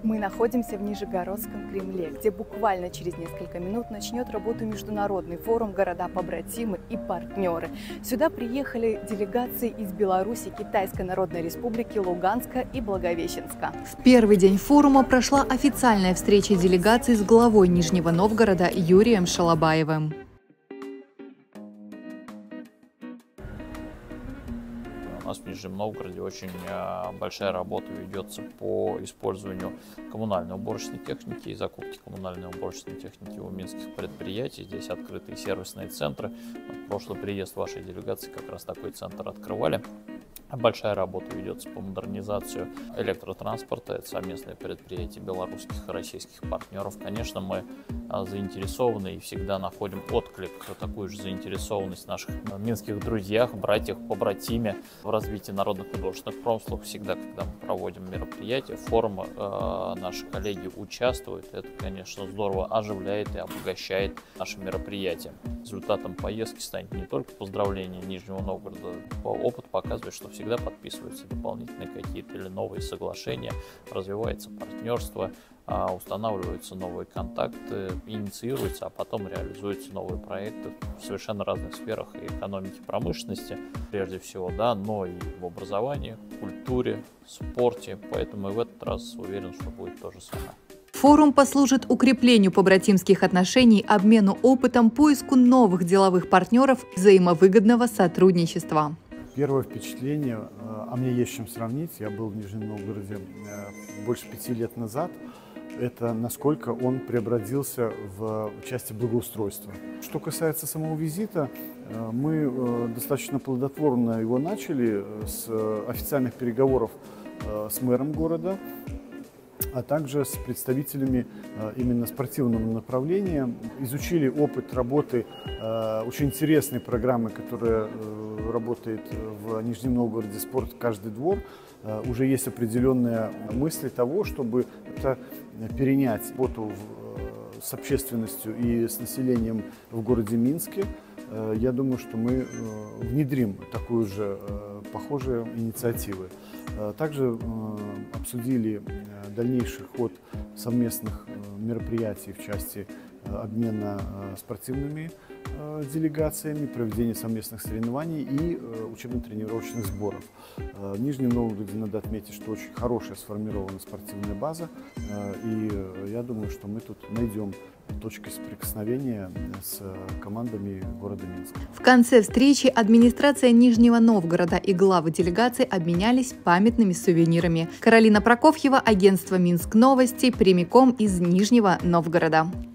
Мы находимся в Нижегородском Кремле, где буквально через несколько минут начнет работу международный форум «Города-побратимы и партнеры». Сюда приехали делегации из Беларуси, Китайской Народной Республики, Луганска и Благовещенска. В первый день форума прошла официальная встреча делегаций с главой Нижнего Новгорода Юрием Шалабаевым. У нас в Нижнем Новгороде очень большая работа ведется по использованию коммунальной уборочной техники и закупке коммунальной уборочной техники у минских предприятий. Здесь открытые сервисные центры. В прошлый приезд вашей делегации как раз такой центр открывали. Большая работа ведется по модернизации электротранспорта. Это совместное предприятие белорусских и российских партнеров. Конечно, мы заинтересованы и всегда находим отклик, такую же заинтересованность в наших минских друзьях, братьях, побратиме в развитии народных художественных промыслов. Всегда, когда мы проводим мероприятия, форумы, наши коллеги участвуют. Это, конечно, здорово оживляет и обогащает наши мероприятия. Результатом поездки станет не только поздравление Нижнего Новгорода. Опыт показывает, что всегда подписываются дополнительные какие-то или новые соглашения, развивается партнерство, устанавливаются новые контакты, инициируются, а потом реализуются новые проекты в совершенно разных сферах и экономики, промышленности, прежде всего, да, но и в образовании, культуре, спорте. Поэтому и в этот раз уверен, что будет то же самое. Форум послужит укреплению побратимских отношений, обмену опытом, поиску новых деловых партнеров, взаимовыгодного сотрудничества. Первое впечатление, а мне есть чем сравнить, я был в Нижнем Новгороде больше 5 лет назад, это насколько он преобразился в части благоустройства. Что касается самого визита, мы достаточно плодотворно его начали с официальных переговоров с мэром города, а также с представителями именно спортивного направления. Изучили опыт работы очень интересной программы, которая работает в Нижнем Новгороде «Спорт. Каждый двор». Уже есть определенные мысли того, чтобы это перенять работу с общественностью и с населением в городе Минске. Я думаю, что мы внедрим такую же похожие инициативы. Также обсудили дальнейший ход совместных мероприятий в части обмена спортивными делегациями, проведения совместных соревнований и учебно-тренировочных сборов. В Нижнем Новгороде надо отметить, что очень хорошая сформирована спортивная база, и я думаю, что мы тут найдем точки соприкосновения с командами города Минска. В конце встречи администрация Нижнего Новгорода и главы делегаций обменялись памятными сувенирами. Каролина Прокофьева, агентство Минск Новости, прямиком из Нижнего Новгорода.